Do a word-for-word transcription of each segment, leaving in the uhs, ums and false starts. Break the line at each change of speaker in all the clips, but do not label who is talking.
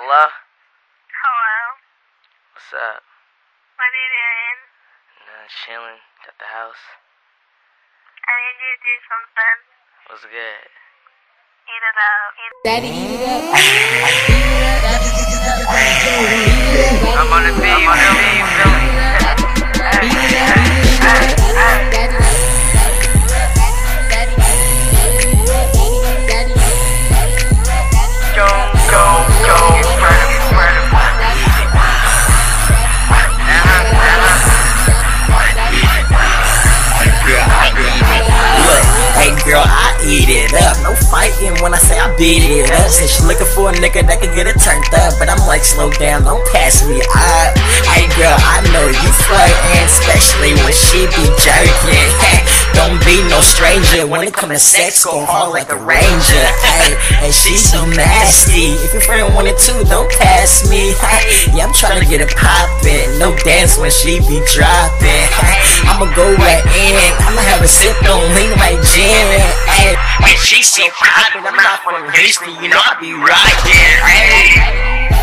Hello?
Hello?
What's up?
What are you doing?
Nah, chilling at the house.
I need you to do something.
What's good?
Eat it up. Eat
Daddy, eat it up. Eat it up.
I'm on the beat, I'm on the beat, you feel me?
Eat it up, eat it up. Daddy, daddy, daddy,
Go, go, go, murder, murder.
Hey girl, I eat it up. No fighting when I say I beat it up. Said she looking for a nigga that can get it turned up, but I'm like, slow down, don't pass me up. Hey girl, I know you flirting, especially when she be jerking. Don't be no stranger when it come to sex, go hard like a ranger. Hey, and she so nasty. If your friend wanted to, don't pass me. Hey, yeah, I'm trying to get it poppin'. No dance when she be dropping. I'ma go right in, I'ma have a sip, don't lean like gin. Hey, when she so poppin', I'm not from Houston, you know I be rockin'. Hey.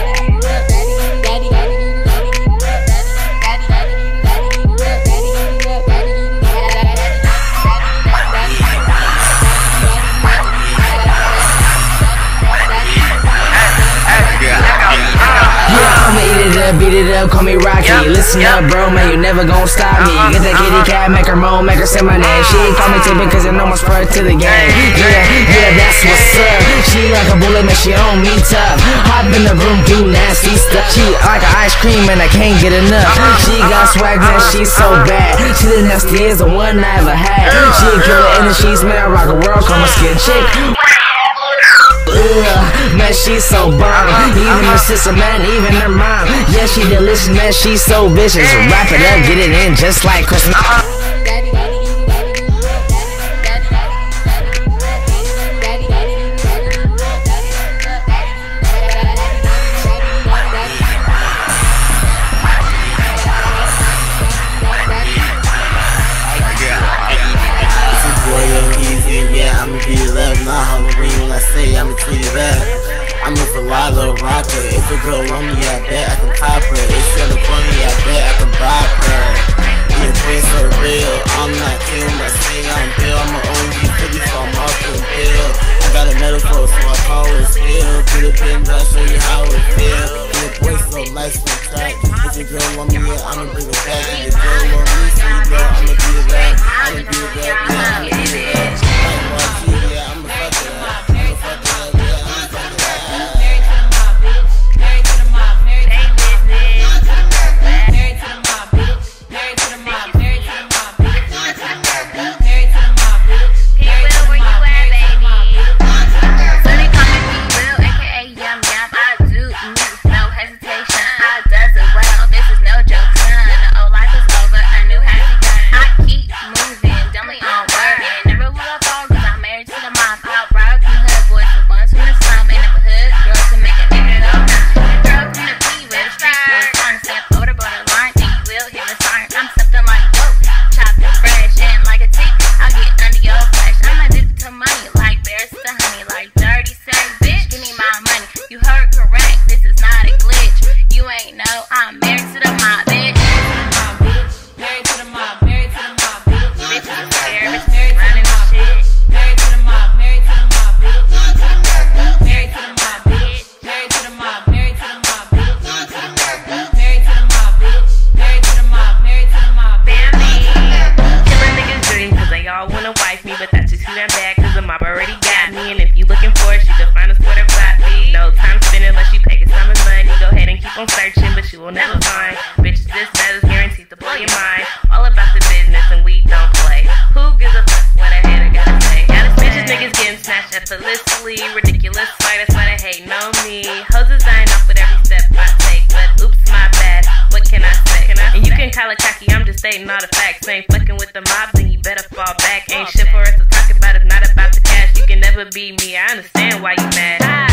Beat it up, call me Rocky. Yep, Listen yep. up, bro, man, you never gon' stop me.
uh-huh,
Get that kitty
uh-huh.
cat, make her moan, make her say my name. She ain't call me Tippin' cause it almost spurred to the game. Yeah, yeah, that's what's up. She like a bullet, man, she on me tough. Hop in the room, do nasty stuff. She like an ice cream and I can't get enough. She got swag, man, she's so bad. She the nastiest the one I ever had. She a killer and she's man, I rock a world, call my skin chick. Ugh, man, she's so bomb. Even her sister, man, even her mom. Yeah, she delicious, man, she's so vicious. Wrap it up, get it in just like Christmas.
I'ma treat it up. I'm a vlado rocker. If a girl on me, I bet I can pop her. If she on the corner, I bet I can bop her. Yeah, boys so real. I'm not kidding, I say I'm Bill. I'm an O G fifty, so I'm off the pill. I got a metaphor, so I call it still. Do the pins, I'll show you how it feel. Yeah, boys so nice and tight. If your girl on me, yeah, I'ma bring it back. If your girl on me, so you know I'ma beat it up. I'ma beat it up, yeah, I'ma beat it up. Like Marquis, yeah, I'ma fuck it up.
Searching, but you will never find bitches this that is guaranteed to blow your mind. All about the business and we don't play. Who gives a fuck what a hater gotta say? Got us bitches niggas getting snatched effortlessly. Ridiculous fight, that's why they hating on me. Hoes is dying off with every step I take, but oops, my bad. What can I say? Can I and you can call it cocky, I'm just stating all the facts. Ain't fucking with the mob, then you better fall back. Ain't shit for us to talk about, it's not about the cash. You can never be me, I understand why you mad.